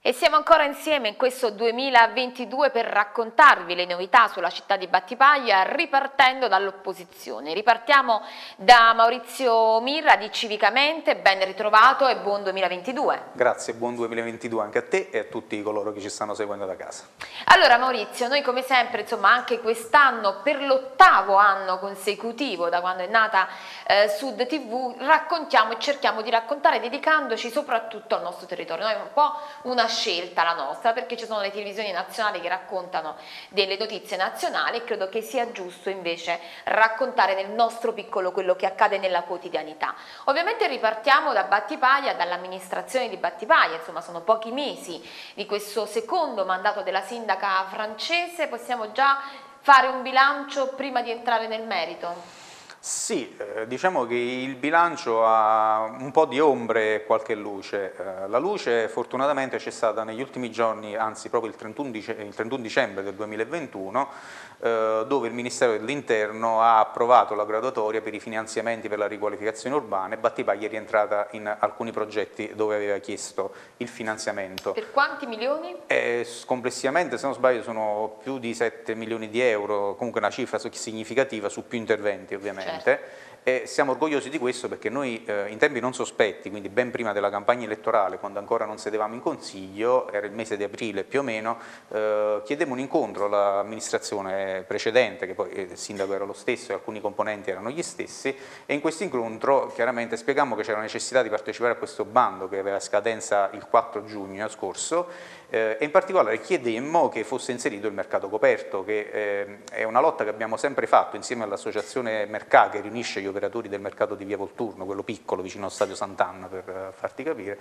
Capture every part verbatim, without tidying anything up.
E siamo ancora insieme in questo duemilaventidue per raccontarvi le novità sulla città di Battipaglia, ripartendo dall'opposizione. Ripartiamo da Maurizio Mirra di Civicamente, ben ritrovato e buon duemilaventidue. Grazie, buon duemilaventidue anche a te e a tutti coloro che ci stanno seguendo da casa. Allora Maurizio, noi come sempre, insomma, anche quest'anno, per l'ottavo anno consecutivo da quando è nata eh, Sud tivù, raccontiamo e cerchiamo di raccontare dedicandoci soprattutto al nostro territorio. Noi è un po' una scelta la nostra, perché ci sono le televisioni nazionali che raccontano delle notizie nazionali e credo che sia giusto invece raccontare nel nostro piccolo quello che accade nella quotidianità. Ovviamente ripartiamo da Battipaglia, dall'amministrazione di Battipaglia, insomma sono pochi mesi di questo secondo mandato della sindaca francese, possiamo già fare un bilancio prima di entrare nel merito? Sì, eh, diciamo che il bilancio ha un po' di ombre e qualche luce. Eh, la luce fortunatamente c'è stata negli ultimi giorni, anzi proprio il trentuno, dice, il trentuno dicembre del duemilaventuno, eh, dove il Ministero dell'Interno ha approvato la graduatoria per i finanziamenti per la riqualificazione urbana e Battipaglia è rientrata in alcuni progetti dove aveva chiesto il finanziamento. Per quanti milioni? Eh, complessivamente, se non sbaglio, sono più di sette milioni di euro, comunque una cifra significativa su più interventi ovviamente. Certo. E siamo orgogliosi di questo perché noi eh, in tempi non sospetti, quindi ben prima della campagna elettorale, quando ancora non sedevamo in consiglio, era il mese di aprile più o meno, eh, chiedemmo un incontro all'amministrazione precedente, che poi il sindaco era lo stesso e alcuni componenti erano gli stessi, e in questo incontro chiaramente spiegammo che c'era necessità di partecipare a questo bando che aveva scadenza il quattro giugno scorso, eh, e in particolare chiedemmo che fosse inserito il mercato coperto, che eh, è una lotta che abbiamo sempre fatto insieme all'associazione Mercà, che riunisce gli operatori del mercato di Via Volturno, quello piccolo vicino allo stadio Sant'Anna, per farti capire.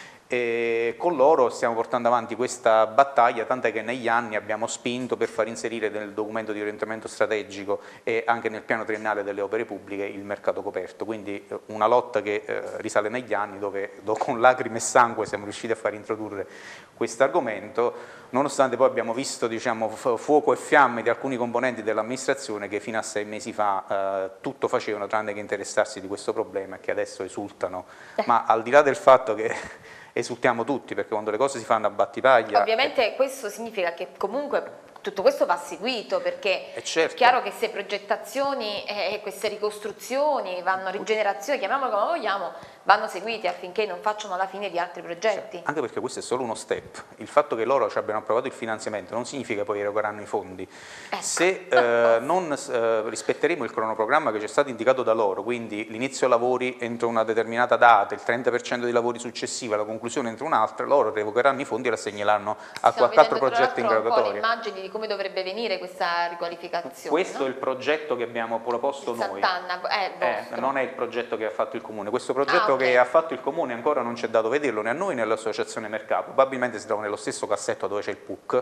E con loro stiamo portando avanti questa battaglia, tant'è che negli anni abbiamo spinto per far inserire nel documento di orientamento strategico e anche nel piano triennale delle opere pubbliche il mercato coperto, quindi una lotta che eh, risale negli anni, dove, dove con lacrime e sangue siamo riusciti a far introdurre questo argomento, nonostante poi abbiamo visto, diciamo, fuoco e fiamme di alcuni componenti dell'amministrazione che fino a sei mesi fa eh, tutto facevano tranne che interessarsi di questo problema e che adesso esultano, ma al di là del fatto che esultiamo tutti, perché quando le cose si fanno a Battipaglia... Ovviamente questo significa che comunque tutto questo va seguito, perché è, certo. è chiaro che se progettazioni e queste ricostruzioni, vanno rigenerazioni, chiamiamolo come vogliamo, vanno seguiti affinché non facciano la fine di altri progetti. Cioè, anche perché questo è solo uno step, il fatto che loro ci abbiano approvato il finanziamento non significa che poi erogeranno i fondi. Ecco. Se eh, non eh, rispetteremo il cronoprogramma che ci è stato indicato da loro, quindi l'inizio lavori entro una determinata data, il trenta per cento dei lavori successivi, la conclusione entro un'altra, loro revocheranno i fondi e la segnaleranno a qualche altro progetto in graduatoria. Immagini di come dovrebbe venire questa riqualificazione. Questo no? è il progetto che abbiamo proposto noi. Sant'Anna, è eh, non è il progetto che ha fatto il Comune. Questo progetto ah, okay. che ha fatto il Comune ancora non ci è dato vederlo né a noi né all'associazione Mercato, probabilmente si trova nello stesso cassetto dove c'è il P U C.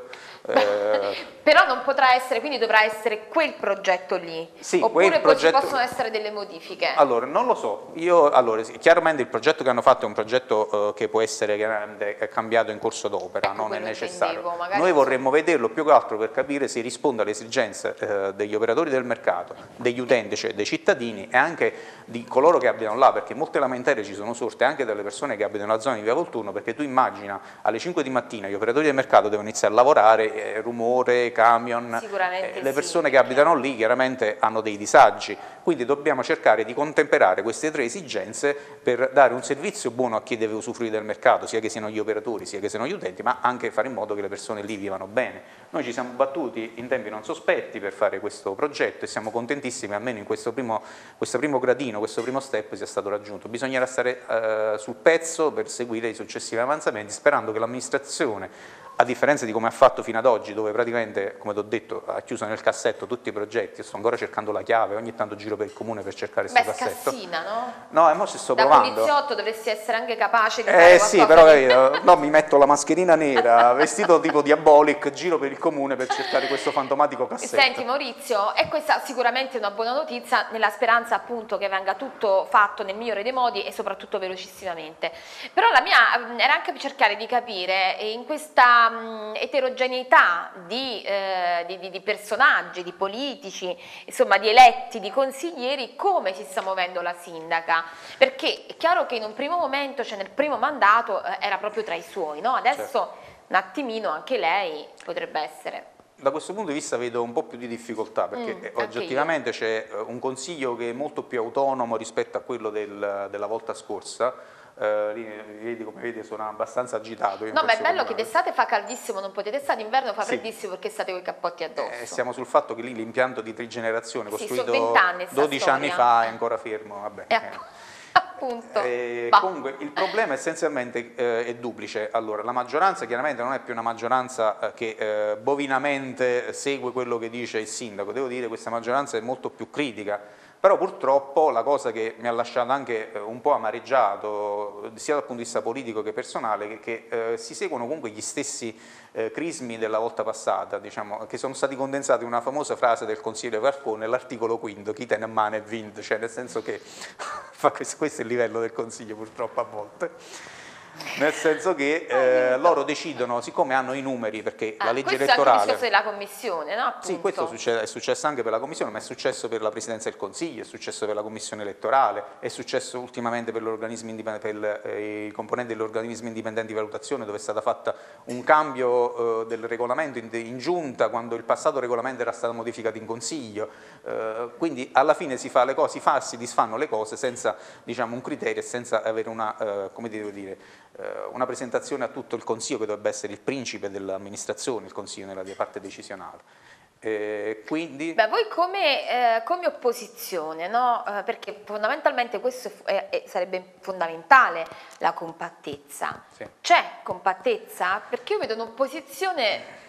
Eh, Però non potrà essere, quindi dovrà essere quel progetto lì, sì, oppure poi progetto... ci possono essere delle modifiche? Allora, non lo so, io, allora, chiaramente il progetto che hanno fatto è un progetto eh, che può essere cambiato in corso d'opera, ecco, non è necessario. Intendevo, noi vorremmo vederlo più che altro per capire se risponde alle esigenze eh, degli operatori del mercato, degli utenti, cioè dei cittadini e anche di coloro che abitano là, perché molte lamentele ci sono sorte anche dalle persone che abitano nella zona di Via Volturno, perché tu immagina alle cinque di mattina gli operatori del mercato devono iniziare a lavorare, eh, rumore, camion, eh, le persone sì, che abitano lì chiaramente hanno dei disagi, quindi dobbiamo cercare di contemperare queste tre esigenze per dare un servizio buono a chi deve usufruire del mercato, sia che siano gli operatori, sia che siano gli utenti, ma anche fare in modo che le persone lì vivano bene. Noi ci siamo battuti in tempi non sospetti per fare questo progetto e siamo contentissimi, almeno in questo primo, questo primo gradino, questo primo step sia stato raggiunto. Bisognerà stare eh, sul pezzo per seguire i successivi avanzamenti, sperando che l'amministrazione, a differenza di come ha fatto fino ad oggi, dove praticamente, come ti ho detto, ha chiuso nel cassetto tutti i progetti, io sto ancora cercando la chiave, ogni tanto giro per il comune per cercare questo cassetto. Beh, scassina, no? No, e mo ci sto da provando. Da poliziotto dovresti essere anche capace di eh, fare sì, qualcosa però di... no, mi metto la mascherina nera, vestito tipo Diabolic, giro per il comune per cercare questo fantomatico cassetto. Senti Maurizio, e questa sicuramente è una buona notizia, nella speranza appunto che venga tutto fatto nel migliore dei modi e soprattutto velocissimamente. Però la mia era anche per cercare di capire in questa mh, eterogeneità di, eh, di, di, di personaggi, di politici, insomma di eletti, di consiglieri, come si sta muovendo la sindaca, perché è chiaro che in un primo momento, cioè nel primo mandato, eh, era proprio tra i suoi, no? Adesso certo. un attimino anche lei potrebbe essere. Da questo punto di vista vedo un po' più di difficoltà, perché mm, oggettivamente c'è un consiglio che è molto più autonomo rispetto a quello del, della volta scorsa. Uh, vedi come vedi sono abbastanza agitato. No, ma è bello che d'estate fa caldissimo, non potete stare, d'inverno fa sì. freddissimo perché state con i cappotti addosso. Eh, siamo sul fatto che lì l'impianto di trigenerazione costruito sì, anni, dodici anni fa è ancora fermo. Vabbè, eh. Eh. Appunto. Eh, comunque il problema essenzialmente eh, è duplice. Allora, la maggioranza chiaramente non è più una maggioranza eh, che eh, bovinamente segue quello che dice il sindaco, devo dire che questa maggioranza è molto più critica. Però purtroppo la cosa che mi ha lasciato anche un po' amareggiato, sia dal punto di vista politico che personale, che, che eh, si seguono comunque gli stessi eh, crismi della volta passata, diciamo, che sono stati condensati in una famosa frase del consigliere Varcone, l'articolo quinto, chi te ne mano e vinto, cioè nel senso che questo è il livello del consiglio purtroppo a volte. Nel senso che eh, loro decidono, siccome hanno i numeri, perché ah, la legge elettorale... Questo è anche il discorso della commissione, no? Appunto. Sì, questo succede, è successo anche per la commissione, ma è successo per la presidenza del consiglio, è successo per la commissione elettorale, è successo ultimamente per, per il, eh, i componenti degli organismi indipendenti di valutazione, dove è stato fatto un cambio eh, del regolamento in, in giunta, quando il passato regolamento era stato modificato in consiglio, eh, quindi alla fine si fa le cose, si fa, si disfanno le cose senza, diciamo, un criterio e senza avere una, eh, come devo dire, una presentazione a tutto il Consiglio, che dovrebbe essere il principe dell'amministrazione, il Consiglio nella parte decisionale. Eh, quindi... Beh, voi come, eh, come opposizione, no? Eh, perché fondamentalmente questo è, è, sarebbe fondamentale, la compattezza. Sì. C'è compattezza? Perché io vedo un'opposizione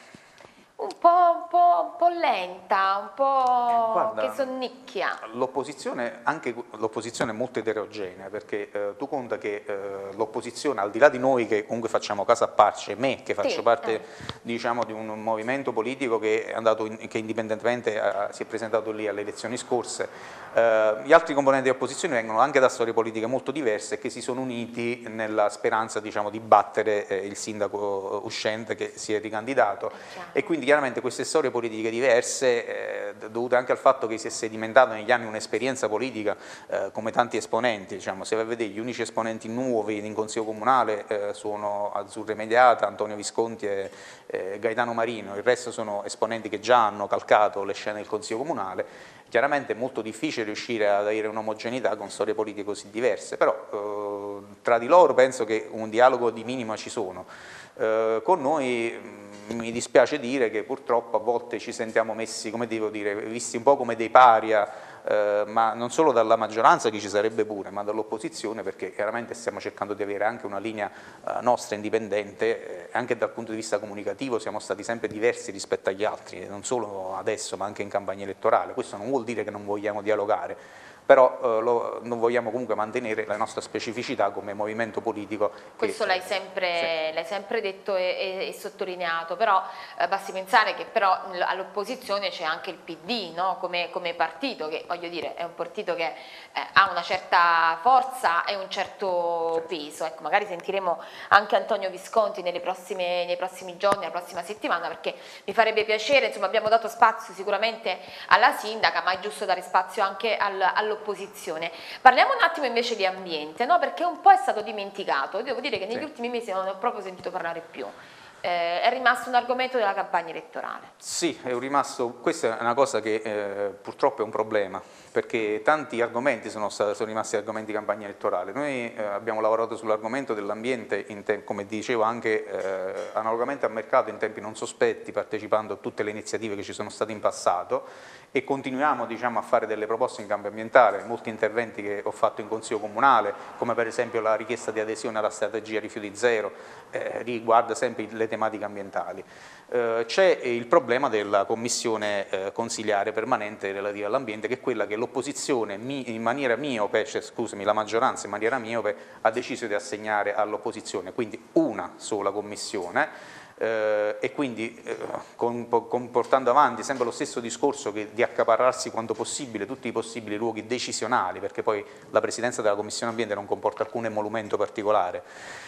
un po', un, po', un po' lenta, un po' Guarda, che sonnicchia. L'opposizione, anche l'opposizione è molto eterogenea, perché eh, tu conta che eh, l'opposizione, al di là di noi che comunque facciamo casa a parce, me che faccio sì, parte eh. diciamo, di un movimento politico che è andato in, che indipendentemente eh, si è presentato lì alle elezioni scorse, eh, gli altri componenti di opposizione vengono anche da storie politiche molto diverse e che si sono uniti nella speranza, diciamo, di battere eh, il sindaco uscente che si è ricandidato e quindi chiaramente queste storie politiche diverse, eh, dovute anche al fatto che si è sedimentato negli anni un'esperienza politica eh, come tanti esponenti, diciamo, se vai a vedere gli unici esponenti nuovi in Consiglio Comunale eh, sono Azzurra Immediata, Antonio Visconti e eh, Gaetano Marino, il resto sono esponenti che già hanno calcato le scene del Consiglio Comunale. Chiaramente è molto difficile riuscire ad avere un'omogeneità con storie politiche così diverse, però eh, tra di loro penso che un dialogo di minima ci sono. Eh, con noi mi dispiace dire che purtroppo a volte ci sentiamo messi, come devo dire, visti un po' come dei paria, eh, ma non solo dalla maggioranza, che ci sarebbe pure, ma dall'opposizione, perché chiaramente stiamo cercando di avere anche una linea eh, nostra indipendente, eh, anche dal punto di vista comunicativo siamo stati sempre diversi rispetto agli altri, non solo adesso ma anche in campagna elettorale. Questo non vuol dire che non vogliamo dialogare, però eh, lo, non vogliamo comunque mantenere la nostra specificità come movimento politico. Questo l'hai sempre, sì. sempre detto e, e, e sottolineato, però eh, basti pensare che però all'opposizione c'è anche il P D, no? come, come partito, che voglio dire è un partito che eh, ha una certa forza e un certo sì. peso. Ecco, magari sentiremo anche Antonio Visconti nelle prossime, nei prossimi giorni, la prossima settimana, perché mi farebbe piacere, insomma abbiamo dato spazio sicuramente alla sindaca, ma è giusto dare spazio anche al, all'opposizione. Opposizione. Parliamo un attimo invece di ambiente, no? Perché un po' è stato dimenticato, devo dire che negli sì. ultimi mesi non ne ho proprio sentito parlare più. Eh, è rimasto un argomento della campagna elettorale. Sì, è rimasto, questa è una cosa che eh, purtroppo è un problema, perché tanti argomenti sono, sono rimasti argomenti di campagna elettorale. Noi eh, abbiamo lavorato sull'argomento dell'ambiente, come dicevo anche eh, analogamente al mercato in tempi non sospetti, partecipando a tutte le iniziative che ci sono state in passato, e continuiamo, diciamo, a fare delle proposte in campo ambientale, molti interventi che ho fatto in Consiglio Comunale, come per esempio la richiesta di adesione alla strategia rifiuti zero, eh, riguarda sempre le tematiche ambientali. Eh, c'è il problema della commissione eh, consiliare permanente relativa all'ambiente, che è quella che l'opposizione in maniera miope, cioè, scusami, la maggioranza in maniera miope ha deciso di assegnare all'opposizione, quindi una sola commissione. Eh, e quindi eh, con, con, portando avanti sempre lo stesso discorso che di accaparrarsi quanto possibile tutti i possibili luoghi decisionali, perché poi la presidenza della Commissione Ambiente non comporta alcun emolumento particolare,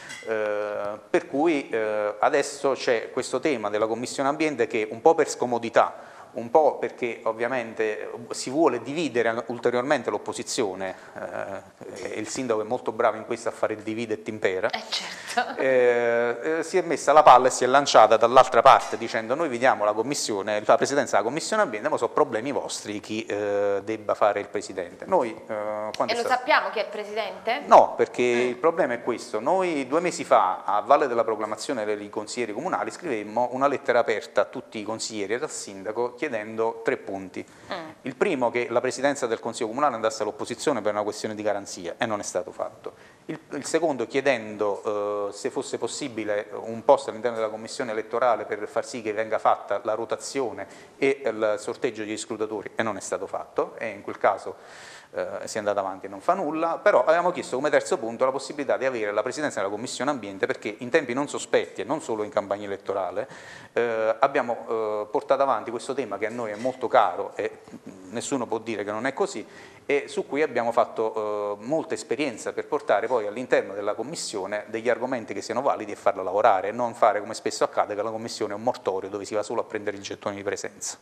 eh, per cui eh, adesso c'è questo tema della Commissione Ambiente che un po' per scomodità, un po' perché ovviamente si vuole dividere ulteriormente l'opposizione, eh, il sindaco è molto bravo in questo a fare il divide et impera, eh certo. eh, eh, si è messa la palla e si è lanciata dall'altra parte dicendo noi vi diamo la commissione, la presidenza della commissione ambiente, ma sono problemi vostri chi eh, debba fare il presidente. Noi, eh, e lo sappiamo chi è il presidente? No, perché mm. il problema è questo, noi due mesi fa a valle della proclamazione dei consiglieri comunali scrivemmo una lettera aperta a tutti i consiglieri e al sindaco chiedendo tre punti. Mm. Il primo, che la presidenza del Consiglio Comunale andasse all'opposizione per una questione di garanzia, e non è stato fatto. Il, il secondo, chiedendo eh, se fosse possibile un posto all'interno della commissione elettorale per far sì che venga fatta la rotazione e il sorteggio degli scrutatori, e non è stato fatto, e in quel caso eh, si è andato avanti e non fa nulla. Però avevamo chiesto come terzo punto la possibilità di avere la presidenza della commissione ambiente, perché in tempi non sospetti e non solo in campagna elettorale eh, abbiamo eh, portato avanti questo tema che a noi è molto caro e nessuno può dire che non è così, e su cui abbiamo fatto eh, molta esperienza per portare poi all'interno della commissione degli argomenti che siano validi e farla lavorare, e non fare come spesso accade che la commissione è un mortorio dove si va solo a prendere il gettone di presenza.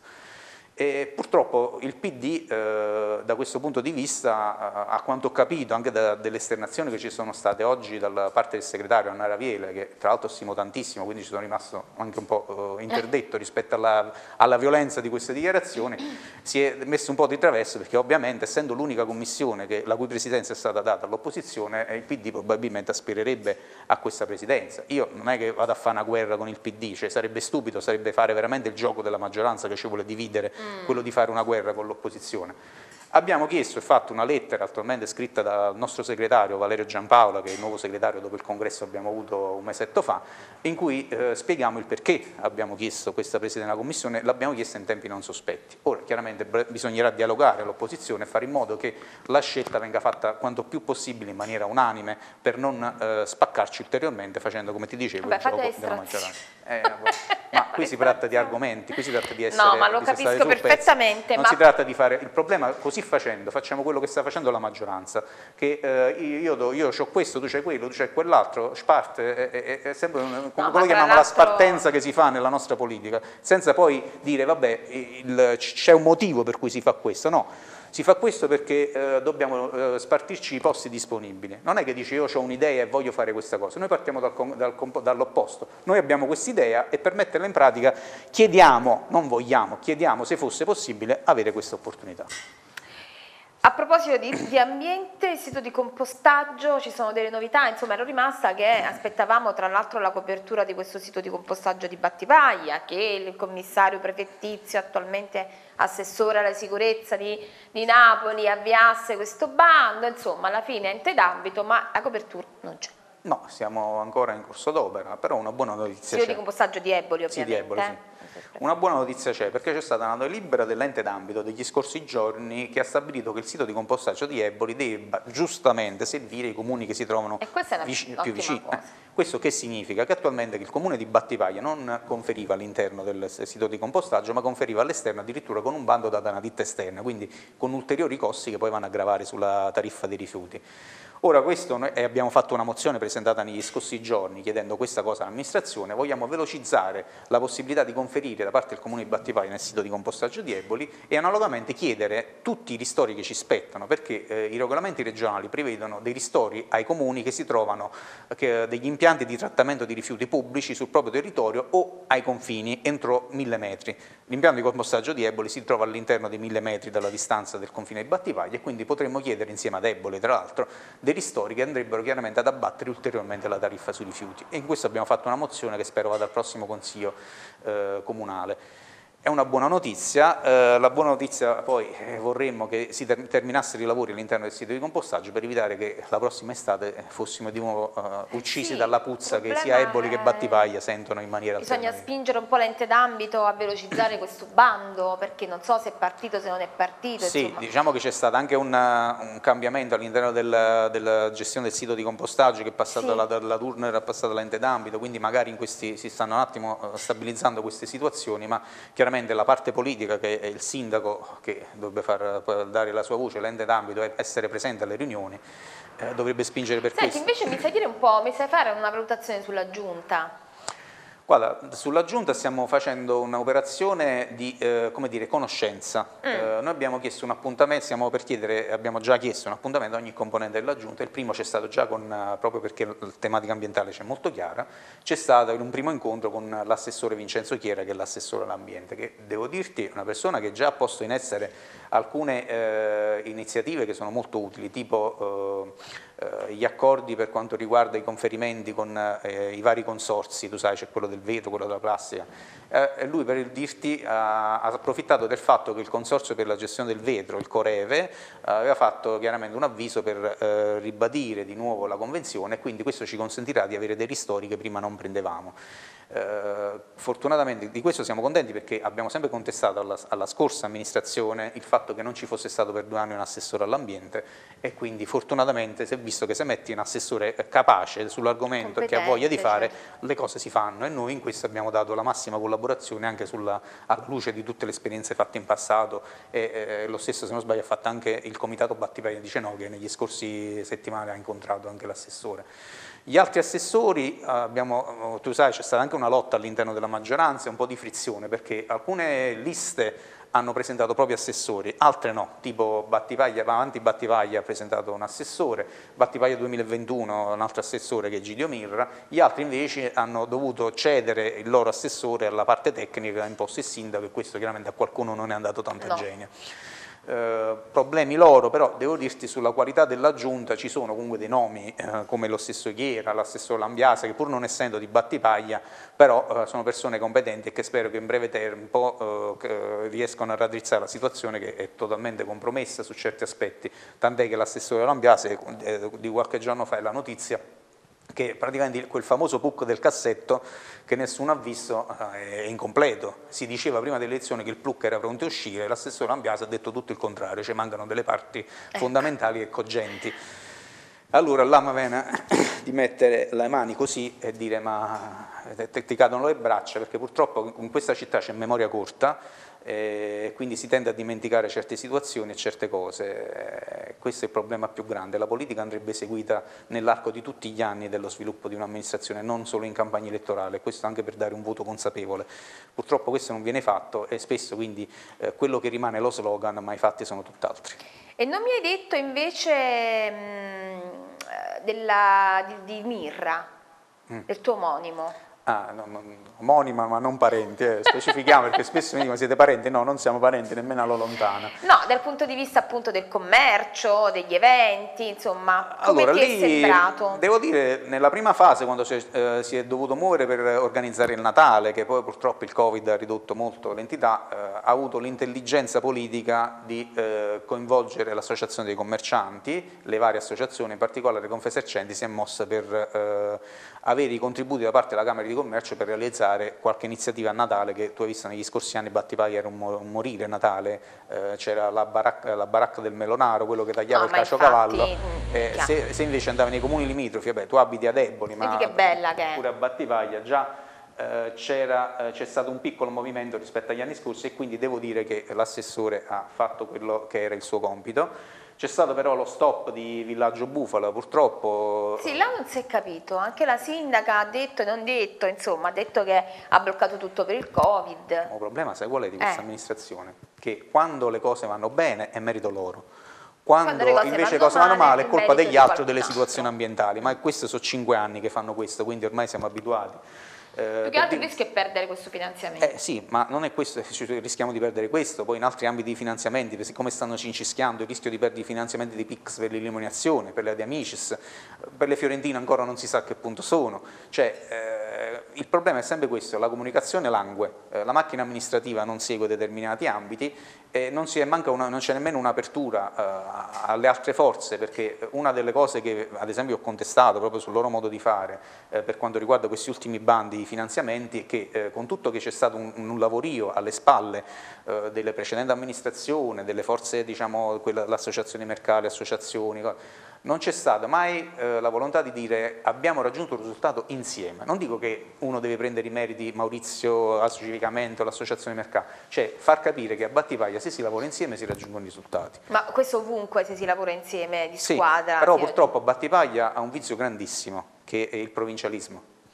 E purtroppo il P D eh, da questo punto di vista, a quanto ho capito anche da, delle esternazioni che ci sono state oggi da parte del segretario Anna Raviele, che tra l'altro stimo tantissimo, quindi ci sono rimasto anche un po' eh, interdetto rispetto alla, alla violenza di queste dichiarazioni, si è messo un po' di traverso, perché ovviamente essendo l'unica commissione che, la cui presidenza è stata data all'opposizione, il P D probabilmente aspirerebbe a questa presidenza. Io non è che vado a fare una guerra con il P D, cioè sarebbe stupido, sarebbe fare veramente il gioco della maggioranza che ci vuole dividere, quello di fare una guerra con l'opposizione. Abbiamo chiesto e fatto una lettera attualmente scritta dal nostro segretario Valerio Giampaola, che è il nuovo segretario dopo il congresso che abbiamo avuto un mesetto fa, in cui eh, spieghiamo il perché abbiamo chiesto questa presidenza della commissione. L'abbiamo chiesta in tempi non sospetti. Ora chiaramente bisognerà dialogare all'opposizione e fare in modo che la scelta venga fatta quanto più possibile in maniera unanime, per non eh, spaccarci ulteriormente facendo, come ti dicevo, Vabbè, il gioco della maggioranza. Eh, ma qui si tratta di argomenti, qui si tratta di essere, no, ma lo di capisco perfettamente. Non ma... si tratta di fare il problema, così facendo facciamo quello che sta facendo la maggioranza, che eh, io, do, io ho questo, tu c'hai quello, tu c'hai quell'altro, sparte, è, è, è sempre un, come no, quello che chiamiamo la spartenza che si fa nella nostra politica, senza poi dire vabbè c'è un motivo per cui si fa questo, no. Si fa questo perché eh, dobbiamo eh, spartirci i posti disponibili. Non è che dici io ho un'idea e voglio fare questa cosa, noi partiamo dal, dal, dall'opposto. Noi abbiamo quest'idea e per metterla in pratica chiediamo, non vogliamo, chiediamo se fosse possibile avere questa opportunità. A proposito di, di ambiente, il sito di compostaggio, ci sono delle novità, insomma ero rimasta che aspettavamo tra l'altro la copertura di questo sito di compostaggio di Battipaglia, che il commissario prefettizio, attualmente assessore alla sicurezza di, di Napoli, avviasse questo bando, insomma alla fine ente d'ambito, ma la copertura non c'è. No, siamo ancora in corso d'opera, però una buona notizia c'è. Sito di compostaggio di Eboli ovviamente. Sì, di Eboli, sì. Una buona notizia c'è, perché c'è stata una delibera dell'ente d'ambito degli scorsi giorni che ha stabilito che il sito di compostaggio di Eboli debba giustamente servire i comuni che si trovano vic più vicini. Eh, questo che significa? Che attualmente il comune di Battipaglia non conferiva all'interno del sito di compostaggio, ma conferiva all'esterno, addirittura con un bando da una ditta esterna, quindi con ulteriori costi che poi vanno a gravare sulla tariffa dei rifiuti. Ora questo, noi abbiamo fatto una mozione presentata negli scorsi giorni chiedendo questa cosa all'amministrazione, vogliamo velocizzare la possibilità di conferire da parte del comune di Battipaglia nel sito di compostaggio di Eboli e analogamente chiedere tutti i ristori che ci spettano, perché eh, i regolamenti regionali prevedono dei ristori ai comuni che si trovano che, degli impianti di trattamento di rifiuti pubblici sul proprio territorio o ai confini entro mille metri. L'impianto di compostaggio di Eboli si trova all'interno dei mille metri dalla distanza del confine di Battipaglia e quindi potremmo chiedere insieme ad Eboli, tra l'altro, dei ristori che andrebbero chiaramente ad abbattere ulteriormente la tariffa sui rifiuti, e in questo abbiamo fatto una mozione che spero vada al prossimo Consiglio eh, comunale. È una buona notizia, eh, la buona notizia poi eh, vorremmo che si ter terminassero i lavori all'interno del sito di compostaggio per evitare che la prossima estate fossimo di nuovo eh, uccisi sì, dalla puzza che sia Eboli che Battipaglia sentono in maniera bisogna spingere un po' l'ente d'ambito a velocizzare questo bando, perché non so se è partito, se non è partito. Sì, insomma. Diciamo che c'è stato anche un, un cambiamento all'interno del, della gestione del sito di compostaggio, che è passato sì. dalla, dalla Turner a passata all'ente d'ambito, quindi magari in questi, si stanno un attimo stabilizzando queste situazioni, ma chiaramente la parte politica, che è il sindaco che dovrebbe far dare la sua voce, l'ente d'ambito, essere presente alle riunioni, eh, dovrebbe spingere per Senti, questo. Invece mi sai dire un po', mi sai fare una valutazione sulla giunta? Guarda, sulla Giunta stiamo facendo un'operazione di eh, come dire, conoscenza. Mm. Eh, noi abbiamo chiesto un appuntamento, stiamo per chiedere, abbiamo già chiesto un appuntamento a ogni componente della Giunta. Il primo c'è stato già con, uh, proprio perché la tematica ambientale c'è molto chiara, c'è stato in un primo incontro con l'assessore Vincenzo Chiera, che è l'assessore all'ambiente, che devo dirti è una persona che già ha posto in essere alcune eh, iniziative che sono molto utili, tipo eh, eh, gli accordi per quanto riguarda i conferimenti con eh, i vari consorzi, tu sai c'è quello del vetro, quello della plastica, eh, lui per dirti ha, ha approfittato del fatto che il consorzio per la gestione del vetro, il Coreve, aveva fatto chiaramente un avviso per eh, ribadire di nuovo la convenzione e quindi questo ci consentirà di avere dei ristori che prima non prendevamo. Eh, fortunatamente di questo siamo contenti perché abbiamo sempre contestato alla, alla scorsa amministrazione il fatto che non ci fosse stato per due anni un assessore all'ambiente e quindi fortunatamente si è visto che se metti un assessore capace sull'argomento e che ha voglia di fare, certo, le cose si fanno e noi in questo abbiamo dato la massima collaborazione anche sulla, alla luce di tutte le esperienze fatte in passato e eh, lo stesso, se non sbaglio, ha fatto anche il comitato Battipaglia di Cenò che negli scorsi settimane ha incontrato anche l'assessore. Gli altri assessori, abbiamo, tu sai, c'è stata anche una lotta all'interno della maggioranza, un po' di frizione, perché alcune liste hanno presentato propri assessori, altre no, tipo Battipaglia, Avanti Battipaglia ha presentato un assessore, Battipaglia duemilaventuno un altro assessore che è Gidio Mirra, gli altri invece hanno dovuto cedere il loro assessore alla parte tecnica che ha imposto il sindaco e questo chiaramente a qualcuno non è andato tanto a no. genio. Eh, problemi loro, però devo dirti sulla qualità della giunta ci sono comunque dei nomi eh, come lo stesso Chiera, l'assessore Lambiase, che pur non essendo di Battipaglia però eh, sono persone competenti e che spero che in breve tempo eh, riescano a raddrizzare la situazione che è totalmente compromessa su certi aspetti, tant'è che l'assessore Lambiase eh, di qualche giorno fa è la notizia che praticamente quel famoso P U C del cassetto che nessuno ha visto è incompleto. Si diceva prima delle elezioni che il P U C era pronto a uscire, l'assessore Lambiase ha detto tutto il contrario, cioè mancano delle parti fondamentali e cogenti. Allora là mi viene di mettere le mani così e dire ma ti, ti cadono le braccia perché purtroppo in questa città c'è memoria corta e quindi si tende a dimenticare certe situazioni e certe cose. Questo è il problema più grande. La politica andrebbe seguita nell'arco di tutti gli anni dello sviluppo di un'amministrazione, non solo in campagna elettorale, questo anche per dare un voto consapevole. Purtroppo questo non viene fatto e spesso quindi eh, quello che rimane è lo slogan, ma i fatti sono tutt'altri. E non mi hai detto invece mh, della, di, di Mirra, mm. del tuo omonimo. Ah, no, no, omonima ma non parenti, eh. Specifichiamo perché spesso mi dicono siete parenti, no, non siamo parenti nemmeno alla lontana. No, dal punto di vista appunto del commercio, degli eventi, insomma, come allora, ti lì, è sembrato? Devo dire, nella prima fase quando si è, eh, si è dovuto muovere per organizzare il Natale, che poi purtroppo il Covid ha ridotto molto l'entità, eh, ha avuto l'intelligenza politica di eh, coinvolgere l'associazione dei commercianti, le varie associazioni, in particolare Confesercenti si è mossa per eh, avere i contributi da parte della Camera di Commercio per realizzare qualche iniziativa a Natale che tu hai visto negli scorsi anni. Battipaglia era un, un morire Natale, eh, c'era la baracca, la baracca del melonaro, quello che tagliava no, il caciocavallo, eh, se, se invece andavi nei comuni limitrofi, vabbè, tu abiti ad Eboli, ma che bella che pure a Battipaglia già eh, c'era, eh, c'è stato un piccolo movimento rispetto agli anni scorsi e quindi devo dire che l'assessore ha fatto quello che era il suo compito. C'è stato però lo stop di Villaggio Bufala, purtroppo. Sì, là non si è capito, anche la sindaca ha detto e non detto, insomma, ha detto che ha bloccato tutto per il Covid. Il problema, sai qual è di questa eh. amministrazione? Che quando le cose vanno bene è merito loro. Quando, quando le cose invece le cose vanno male è colpa degli altri o delle situazioni ambientali, ma questi sono cinque anni che fanno questo, quindi ormai siamo abituati. Eh, Più che altro il rischio è perdere questo finanziamento. Eh sì, ma non è questo, rischiamo di perdere questo, poi in altri ambiti di finanziamenti, siccome stanno cincischiando il rischio di perdere i finanziamenti di P I X per l'illuminazione, per le De Amicis, per le Fiorentine ancora non si sa a che punto sono, cioè eh, il problema è sempre questo, la comunicazione langue, eh, la macchina amministrativa non segue determinati ambiti e non c'è nemmeno un'apertura uh, alle altre forze, perché una delle cose che ad esempio ho contestato proprio sul loro modo di fare eh, per quanto riguarda questi ultimi bandi di finanziamenti è che eh, con tutto che c'è stato un, un lavorio alle spalle eh, delle precedenti amministrazioni, delle forze, diciamo, l'associazione Mercali, associazioni, non c'è stata mai eh, la volontà di dire abbiamo raggiunto un risultato insieme. Non dico che uno deve prendere i meriti Maurizio, Asso Civicamento, l'associazione Mercati, cioè far capire che a Battipaglia se si lavora insieme si raggiungono risultati. Ma questo ovunque se si lavora insieme, di sì, squadra. Però purtroppo Battipaglia ha un vizio grandissimo che è il provincialismo.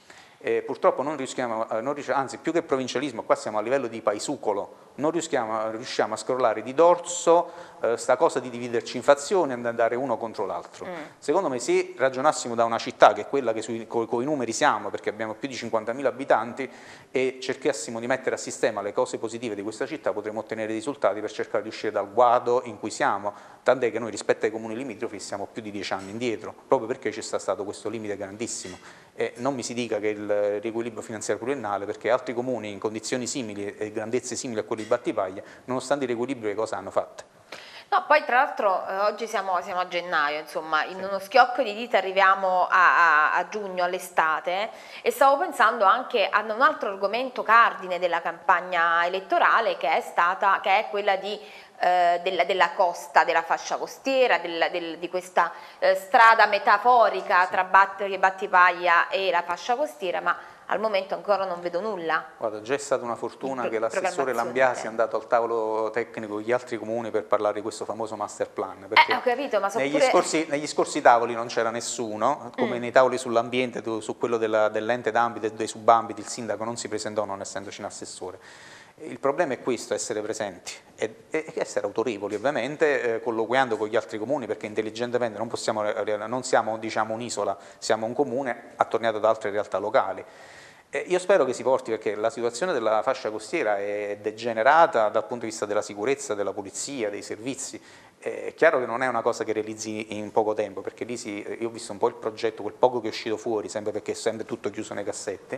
Eh, purtroppo non riusciamo, eh, non riusciamo, anzi più che provincialismo, qua siamo a livello di paesucolo, non riusciamo, riusciamo a scrollare di dorso eh, sta cosa di dividerci in fazioni e andare uno contro l'altro. Mm. Secondo me se ragionassimo da una città che è quella che sui, con, con i numeri siamo, perché abbiamo più di cinquantamila abitanti, e cercassimo di mettere a sistema le cose positive di questa città, potremmo ottenere risultati per cercare di uscire dal guado in cui siamo, tant'è che noi rispetto ai comuni limitrofi siamo più di dieci anni indietro, proprio perché c'è stato questo limite grandissimo. E non mi si dica che il riequilibrio finanziario pluriennale, perché altri comuni in condizioni simili e grandezze simili a quelli di Battipaglia, nonostante il riequilibrio, che cosa hanno fatto? No, poi tra l'altro eh, oggi siamo, siamo a gennaio, insomma, in uno schiocco di dita arriviamo a, a, a giugno, all'estate, e stavo pensando anche a un altro argomento cardine della campagna elettorale, che è stata, che è quella di eh, della, della costa, della fascia costiera, del, del, di questa eh, strada metaforica tra Batt- Battipaglia e la fascia costiera, ma al momento ancora non vedo nulla. Guarda, già è stata una fortuna che l'assessore Lambiasi è andato al tavolo tecnico con gli altri comuni per parlare di questo famoso master plan, perché eh, ho capito, ma so negli, pure... scorsi, negli scorsi tavoli non c'era nessuno, come mm. nei tavoli sull'ambiente, su quello dell'ente d'ambito e dei subambiti, il sindaco non si presentò non essendoci un assessore. Il problema è questo, essere presenti e, e essere autorevoli, ovviamente, eh, colloquiando con gli altri comuni, perché intelligentemente non, possiamo, non siamo, diciamo, un'isola, siamo un comune attorniato da altre realtà locali. E io spero che si porti, perché la situazione della fascia costiera è degenerata dal punto di vista della sicurezza, della polizia, dei servizi. È chiaro che non è una cosa che realizzi in poco tempo, perché lì si, io ho visto un po' il progetto, quel poco che è uscito fuori, sempre perché è sempre tutto chiuso nei cassetti.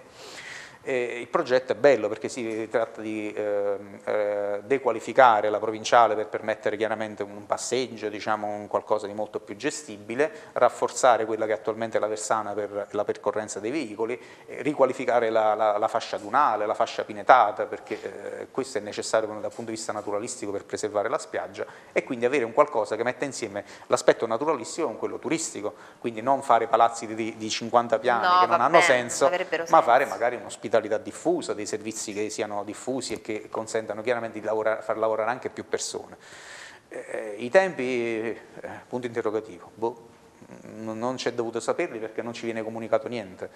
E il progetto è bello perché si tratta di eh, eh, dequalificare la provinciale per permettere chiaramente un passeggio, diciamo un qualcosa di molto più gestibile, rafforzare quella che attualmente è la Versana per la percorrenza dei veicoli, eh, riqualificare la, la, la fascia dunale, la fascia pinetata, perché eh, questo è necessario dal punto di vista naturalistico per preservare la spiaggia, e quindi avere un qualcosa che metta insieme l'aspetto naturalistico con quello turistico, quindi non fare palazzi di, di cinquanta piani no, che non hanno senso, ma senso. fare magari un'ospitalità diffusa, dei servizi che siano diffusi e che consentano chiaramente di lavorare, far lavorare anche più persone. Eh, I tempi, eh, punto interrogativo, boh, non c'è dovuto saperli perché non ci viene comunicato niente.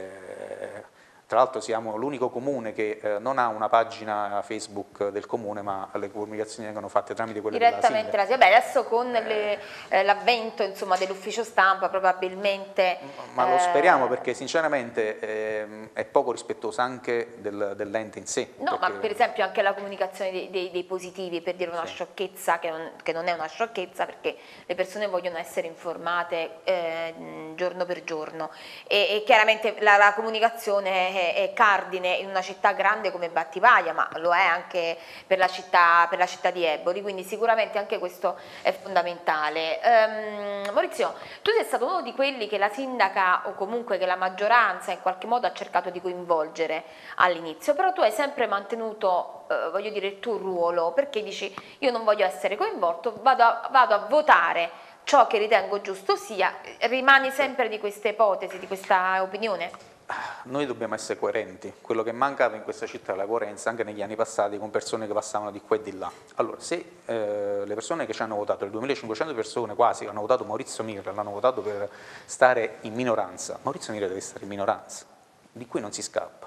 Cioè, tra l'altro siamo l'unico comune che eh, non ha una pagina Facebook del comune, ma le comunicazioni vengono fatte tramite quelle direttamente della SIL. Beh, adesso con eh, eh, l'avvento dell'ufficio stampa probabilmente... Ma lo speriamo, perché sinceramente eh, è poco rispettoso anche del, dell'ente in sé. No, perché... ma per esempio anche la comunicazione dei, dei, dei positivi, per dire una sì. sciocchezza che non, che non è una sciocchezza, perché le persone vogliono essere informate eh, giorno per giorno, e, e chiaramente la, la comunicazione è è cardine in una città grande come Battipaglia, ma lo è anche per la città, per la città di Eboli, quindi sicuramente anche questo è fondamentale. Um, Maurizio, tu sei stato uno di quelli che la sindaca, o comunque che la maggioranza in qualche modo ha cercato di coinvolgere all'inizio, però tu hai sempre mantenuto, eh, voglio dire, il tuo ruolo, perché dici io non voglio essere coinvolto, vado a, vado a votare ciò che ritengo giusto sia. Rimani sempre di questa ipotesi, di questa opinione? Noi dobbiamo essere coerenti, quello che mancava in questa città è la coerenza anche negli anni passati con persone che passavano di qua e di là. Allora, se eh, le persone che ci hanno votato, le duemilacinquecento persone quasi che hanno votato Maurizio Mirra, l'hanno votato per stare in minoranza, Maurizio Mirra deve stare in minoranza, di cui non si scappa.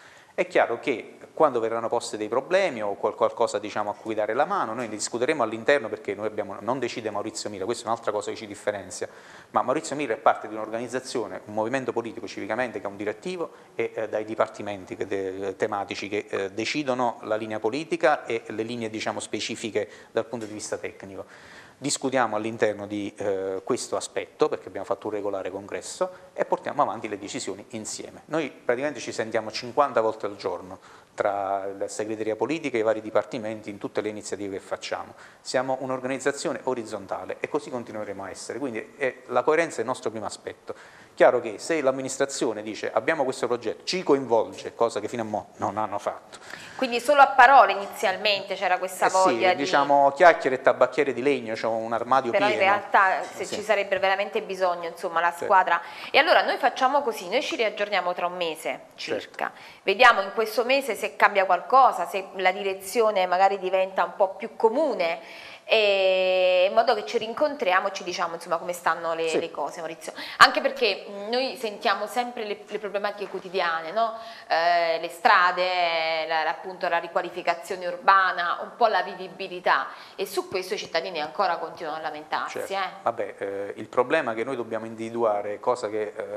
È chiaro che quando verranno posti dei problemi o qualcosa, diciamo, a cui dare la mano, noi ne discuteremo all'interno, perché noi abbiamo, non decide Maurizio Mirra, questa è un'altra cosa che ci differenzia, ma Maurizio Mirra è parte di un'organizzazione, un movimento politico civicamente che ha un direttivo e eh, dai dipartimenti che de, tematici che eh, decidono la linea politica e le linee, diciamo, specifiche dal punto di vista tecnico. Discutiamo all'interno di eh, questo aspetto, perché abbiamo fatto un regolare congresso, e portiamo avanti le decisioni insieme. Noi praticamente ci sentiamo cinquanta volte al giorno tra la segreteria politica e i vari dipartimenti in tutte le iniziative che facciamo. Siamo un'organizzazione orizzontale e così continueremo a essere, quindi è, la coerenza è il nostro primo aspetto. Chiaro che se l'amministrazione dice abbiamo questo progetto, ci coinvolge, cosa che fino a mo' non hanno fatto. Quindi solo a parole inizialmente c'era questa eh voglia sì, di... diciamo chiacchiere e tabacchiere di legno, c'è un armadio però pieno. Però in realtà se sì. ci sarebbe veramente bisogno, insomma, la squadra... Sì. E allora noi facciamo così, noi ci riaggiorniamo tra un mese circa, certo. Vediamo in questo mese se cambia qualcosa, se la direzione magari diventa un po' più comune, e in modo che ci rincontriamo e ci diciamo insomma come stanno le, sì. le cose, Maurizio, anche perché noi sentiamo sempre le, le problematiche quotidiane, no? eh, le strade, la, appunto la riqualificazione urbana, un po' la vivibilità, e su questo i cittadini ancora continuano a lamentarsi. Certo. Eh. Vabbè, eh, il problema che noi dobbiamo individuare, cosa che eh,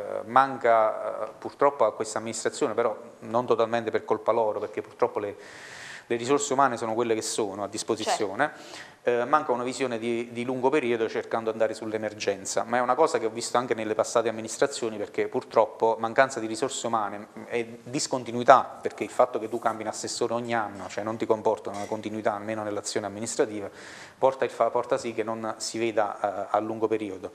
manca eh, purtroppo a questa amministrazione, però non totalmente per colpa loro, perché purtroppo le le risorse umane sono quelle che sono a disposizione, certo. eh, manca una visione di, di lungo periodo cercando di andare sull'emergenza, ma è una cosa che ho visto anche nelle passate amministrazioni, perché purtroppo mancanza di risorse umane e discontinuità, perché il fatto che tu cambi un assessore ogni anno, cioè non ti comporta una continuità almeno nell'azione amministrativa, porta, il fa, porta sì che non si veda eh, a lungo periodo.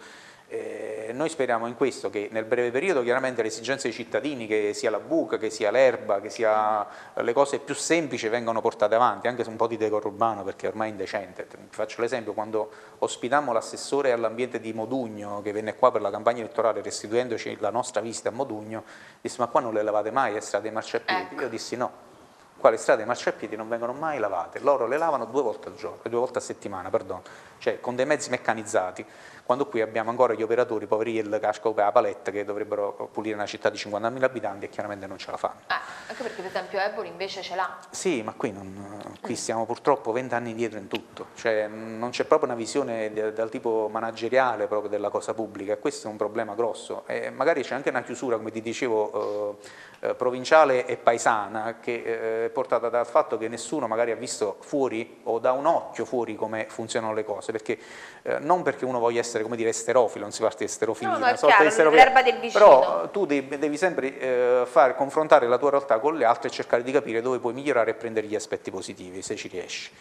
Eh, noi speriamo in questo, che nel breve periodo chiaramente le esigenze dei cittadini, che sia la buca, che sia l'erba, che sia le cose più semplici, vengano portate avanti, anche se un po' di decoro urbano, perché ormai è indecente. Faccio l'esempio, quando ospitammo l'assessore all'ambiente di Modugno, che venne qua per la campagna elettorale restituendoci la nostra visita a Modugno, disse: ma qua non le lavate mai le strade e marciapiedi? Ecco. Io dissi no. Qua le strade e i marciapiedi non vengono mai lavate, loro le lavano due volte al giorno, due volte a settimana, perdono, cioè con dei mezzi meccanizzati, quando qui abbiamo ancora gli operatori poverielli, casco per la paletta, che dovrebbero pulire una città di cinquantamila abitanti e chiaramente non ce la fanno. Ah, anche perché per esempio Eboli invece ce l'ha. Sì, ma qui, non, qui stiamo purtroppo vent'anni indietro in tutto, cioè non c'è proprio una visione de, dal tipo manageriale proprio della cosa pubblica, e questo è un problema grosso, e magari c'è anche una chiusura, come ti dicevo, eh, eh, provinciale e paesana, che eh, è portata dal fatto che nessuno magari ha visto fuori o da un occhio fuori come funzionano le cose, perché eh, non perché uno voglia essere, come dire, esterofilo, non si parte di esterofilia, no, no, è chiaro, l'erba del vicino. Però tu devi, devi sempre eh, far confrontare la tua realtà con le altre e cercare di capire dove puoi migliorare e prendere gli aspetti positivi, se ci riesci.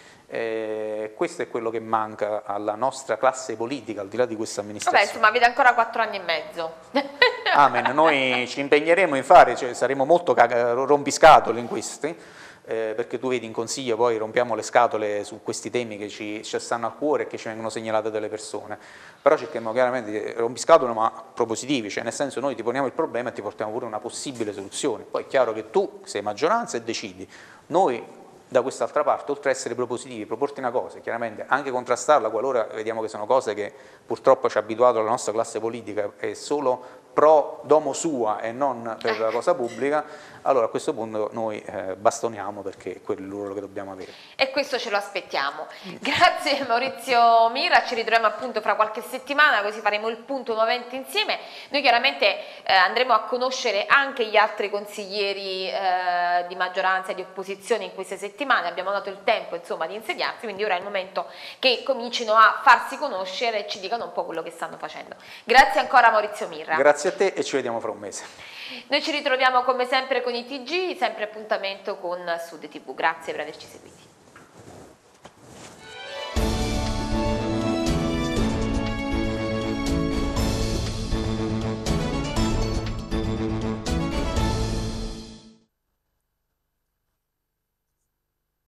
Eh, questo è quello che manca alla nostra classe politica, al di là di questa amministrazione. Vabbè, insomma, avete ancora quattro anni e mezzo. Amen, noi ci impegneremo in fare, cioè, saremo molto rompiscatole in questi, eh, perché tu vedi in consiglio poi rompiamo le scatole su questi temi che ci, ci stanno a cuore e che ci vengono segnalate dalle persone, però cerchiamo chiaramente di rompiscatole ma propositivi, cioè nel senso noi ti poniamo il problema e ti portiamo pure una possibile soluzione, poi è chiaro che tu sei maggioranza e decidi, noi da quest'altra parte, oltre a essere propositivi, proporti una cosa, chiaramente anche contrastarla qualora vediamo che sono cose che purtroppo ci ha abituato la nostra classe politica, è solo pro domo sua e non per la cosa pubblica, allora a questo punto noi eh, bastoniamo, perché è quello il ruolo che dobbiamo avere. E questo ce lo aspettiamo. Grazie Maurizio Mira, ci ritroviamo appunto fra qualche settimana, così faremo il punto nuovamente insieme. Noi chiaramente eh, andremo a conoscere anche gli altri consiglieri eh, di maggioranza e di opposizione in queste settimane, abbiamo dato il tempo insomma di insediarsi, quindi ora è il momento che comincino a farsi conoscere e ci dicano un po' quello che stanno facendo. Grazie ancora Maurizio Mira. Grazie a te e ci vediamo fra un mese. Noi ci ritroviamo come sempre con i T G, sempre appuntamento con Sud T V. Grazie per averci seguiti.